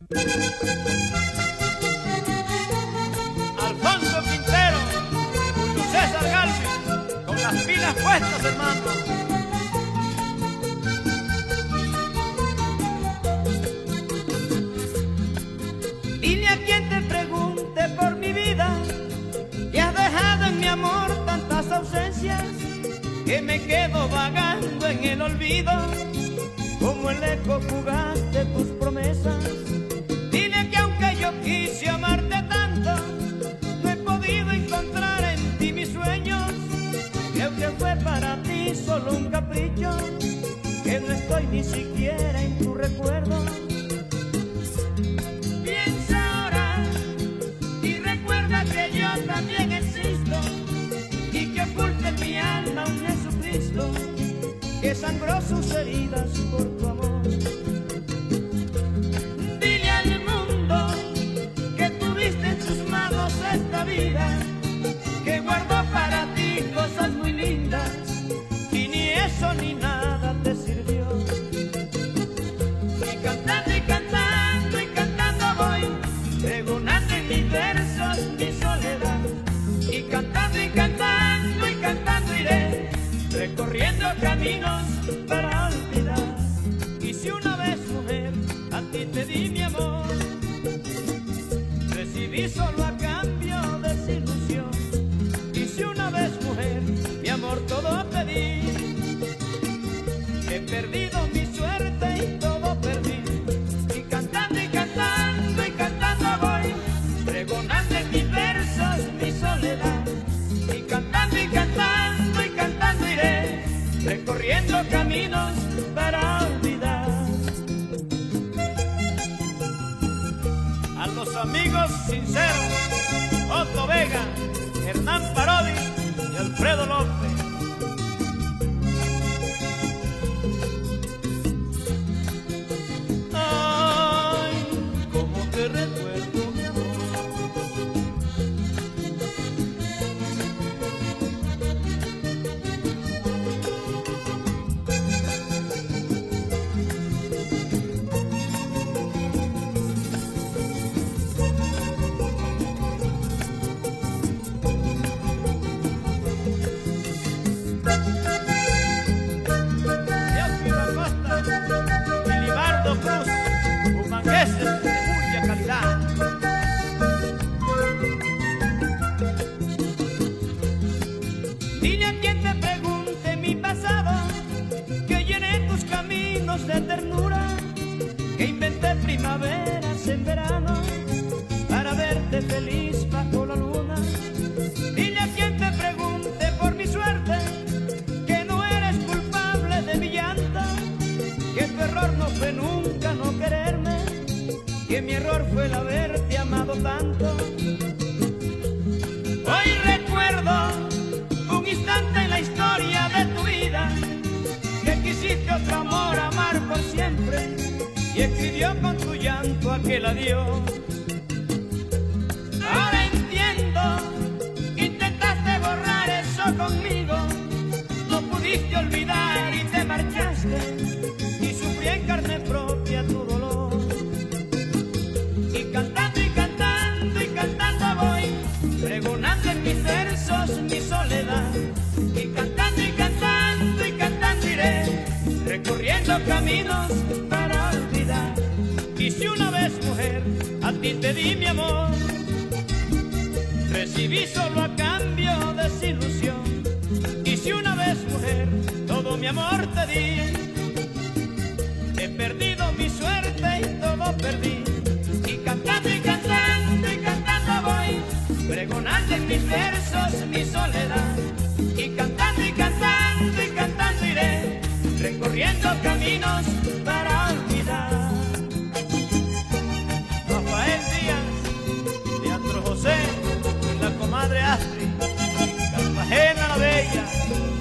Alfonso Quintero y Julio César Galvin, con las pilas puestas, hermano. Dile a quien te pregunte por mi vida, que has dejado en mi amor tantas ausencias, que me quedo vagando en el olvido, como el eco fugaz de tus promesas. Dile que aunque yo quise amarte tanto, no he podido encontrar en ti mis sueños, que aunque fue para ti solo un capricho, que no estoy ni siquiera en tu recuerdo. Piensa ahora y recuerda que yo también existo, y que oculta en mi alma un Jesucristo que sangró sus heridas por tu amor. Dile al mundo que tuviste en tus manos esta vida, que guardó para ti cosas muy lindas, y ni eso ni nada te sirvió. Y cantando y cantando y cantando voy, pregonando en mis versos mi soledad. Y cantando y cantando y cantando iré, recorriendo caminos para olvidar. Y si una vez, mujer, a ti te di mi amor, recibí solo a cambio desilusión. Y si una vez, mujer, mi amor todo te di, he perdido mi suerte y todo perdí. Y cantando y cantando y cantando voy, pregonando en mis versos mi soledad. Y cantando y cantando y cantando iré, recorriendo caminos para olvidar. A los amigos sinceros, Otto Vega, Hernán Parodi y Alfredo López. Ay, cómo te recuerdo, mi amor. De mucha calidad. Dile a quien te pregunte mi pasado, que llené tus caminos de ternura, que inventé primaveras en verano para verte feliz bajo la luna. Dile a quien te pregunte por mi suerte, que no eres culpable de mi llanto, que tu error no fue nunca no quererme, que mi error fue el haberte amado tanto. Hoy recuerdo un instante en la historia de tu vida, que quisiste otro amor amar por siempre, y escribió con tu llanto aquel adiós. Ahora entiendo, intentaste borrar eso conmigo, no pudiste olvidar y te marchaste, y sufrí en carne propia tu dolor. Y cantando y cantando y cantando voy, pregonando en mis versos mi soledad. Y cantando y cantando y cantando iré, recorriendo caminos para olvidar. Y si una vez, mujer, a ti te di mi amor, recibí solo a cambio desilusión. Y si una vez, mujer, todo mi amor te di, he perdido mi suerte y todo perdí. Y cantando y cantando y cantando voy, pregonando en mis versos mi soledad. Y cantando y cantando y cantando iré, recorriendo caminos para olvidar. Rafael Díaz, Leandro José y la comadre Astrid, Cartagena la Bella.